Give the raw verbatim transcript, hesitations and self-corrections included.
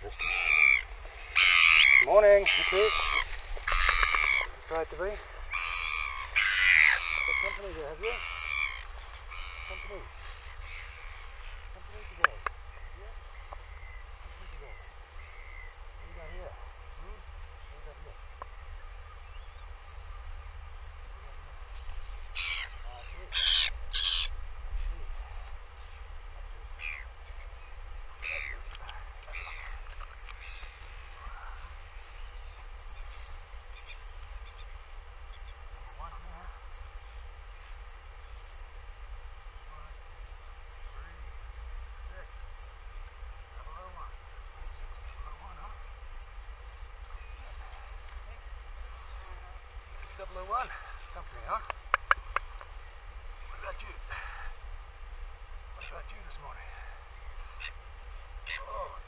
Morning, you two. Tried to be. Got company there, have you? Company. Company today. Yeah? Company today. What you got here? Hmm? What you got here? Ah, sheep. Sheep. One on there. One, three, six, double oh one. Six double oh one, huh? That's what you said. Six double oh one. Company, huh? What about you? What about you this morning? Oh.